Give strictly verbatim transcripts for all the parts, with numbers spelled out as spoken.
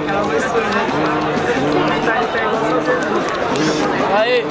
Aí!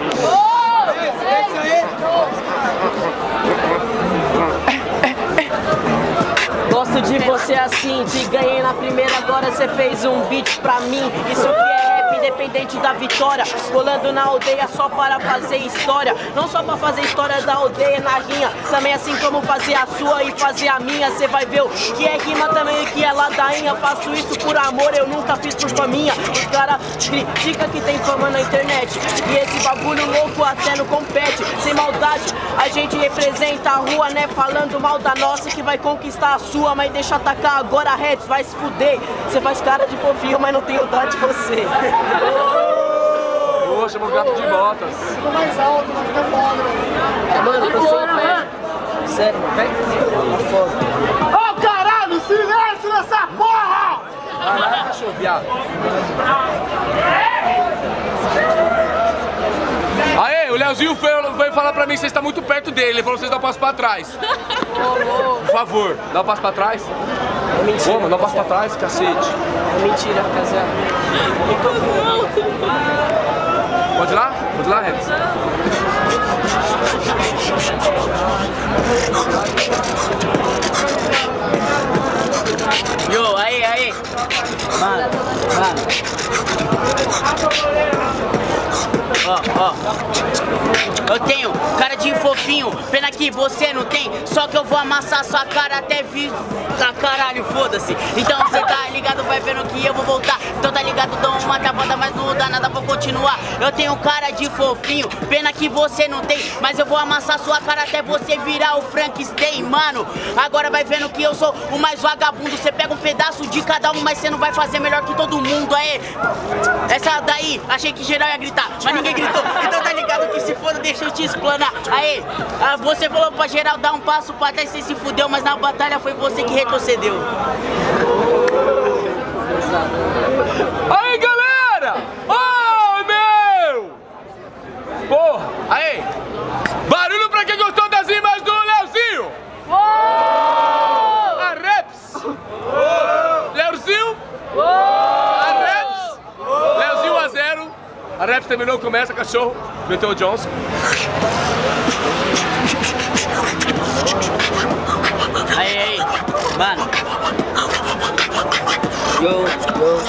Gosto de você assim, te ganhei na primeira, agora você fez um beat pra mim. Isso que é rap, independente da vitória. Colando na aldeia só para fazer história. Não só pra fazer história da aldeia na rinha, também assim como fazer a sua e fazer a minha. Cê vai ver o que é rima também, o que é ladainha. Faço isso por amor, eu nunca fiz por faminha. Os caras criticam que tem fama na internet, e esse bagulho louco até não compete. Sem maldade, a gente representa a rua, né? Falando mal da nossa que vai conquistar a sua. Mas deixa atacar agora, Reds, vai se fuder. Você faz cara de fofinho, mas não tenho dó de você. Ô, chama o gato de botas. Ficou mais alto, mas fica foda. É, mano, eu sou pé. Sério, pé? Tá foda. Ô, oh, caralho, silêncio nessa porra! Caralho, cachorro, viado. Aê, o Leozinho veio, veio falar pra mim que você está muito perto dele. Ele falou que vocês dão um passo pra trás. Por favor, dá um passo pra trás. É mentira. Vamos, dá um passo pra trás, cacete. É mentira, rapaziada. Pode ir lá? Pode ir lá, Rex? Yo, aí, aí. Mano, mano. Ó, ó. Eu tenho cara de fofinho, pena que você não tem. Só que eu vou amassar sua cara até vir. Ah, caralho, foda-se. Então você tá ligado, vai vendo que eu vou voltar. Então tá ligado, dou uma travada, mas não dá nada, vou continuar. Eu tenho cara de fofinho, pena que você não tem. Mas eu vou amassar sua cara até você virar o Frankenstein, mano. Agora vai vendo que eu sou o mais vagabundo. Você pega um pedaço de cada um, mas você não vai fazer melhor que todo mundo, aí. Essa daí, achei que geral ia gritar, mas ninguém gritou. Então tá ligado que se foda, deixa eu te explanar. Aí, você falou pra geral dar um passo pra trás, você se fudeu, mas na batalha foi você que retrocedeu. Aí, galera! Oh, meu! Porra! Aí! Barulho pra quem gostou das rimas do Leozinho! A Reps! Leozinho! A Reps! Leozinho um a zero. A Reps terminou, começa, cachorro. Meteu o Johnson. Aí, aí, mano. Yo, yo.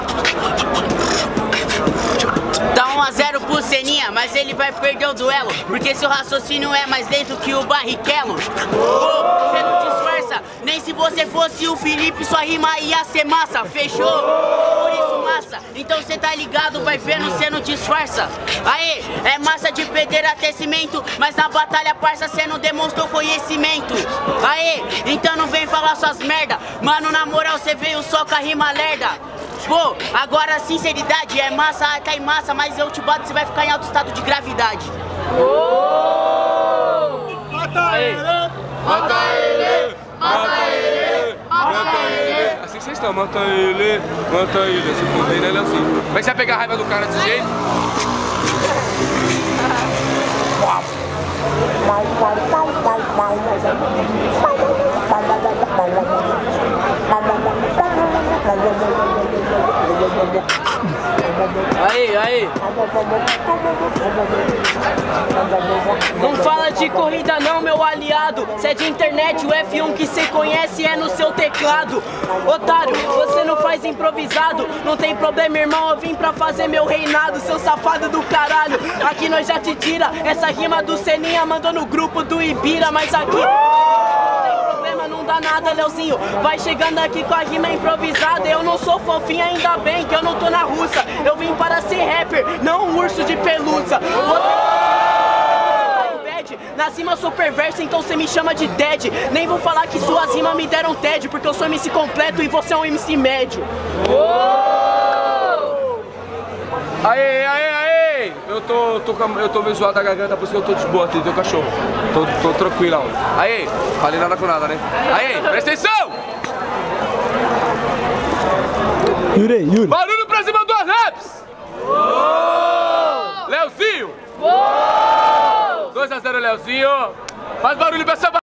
Tá um a zero pro Seninha, mas ele vai perder o duelo, porque seu raciocínio é mais lento que o Barrichello. Oh, você não disfarça, nem se você fosse o Felipe, sua rima ia ser massa, fechou? Por isso massa, então cê tá ligado, vai vendo, cê não disfarça. Aê, é massa de perder aquecimento, mas na batalha, parça, cê não demonstrou conhecimento. Aê, então não vem falar suas merda, mano, na moral, cê veio só com a rima lerda. Pô, agora sinceridade, é massa, tá em massa, mas eu te bato, você vai ficar em alto estado de gravidade. Oh! Mata ele! Mata ele! Mata ele! Mata ele! Assim que vocês estão, mata ele! Mata ele! Se fuder, né, Leozinho? Como é que você vai pegar a raiva do cara desse jeito? Aí, aí. Não fala de corrida não, meu aliado. Cê é de internet, o F um que cê conhece é no seu teclado. Otário, você não faz improvisado. Não tem problema, irmão, eu vim pra fazer meu reinado. Seu safado do caralho, aqui nós já te tira. Essa rima do Seninha mandou no grupo do Ibira, mas aqui... não dá nada, Leozinho. Vai chegando aqui com a rima improvisada. Eu não sou fofinho, ainda bem que eu não tô na russa. Eu vim para ser rapper, não um urso de pelúcia. Você... na cima eu sou perverso, então você me chama de Dead. Nem vou falar que suas rimas me deram T E D, porque eu sou M C completo e você é um M C médio. Aê, aê, aê! Eu tô, tô, eu tô meio zoado da garganta, por isso que eu tô de boa aqui, teu cachorro. Tô, tô tranquilão. Aê! Falei nada com nada, né? Aê, presta atenção! Yuri, Yuri. Barulho pra cima do Raps! Leozinho! dois a zero, Leozinho! Faz barulho pra essa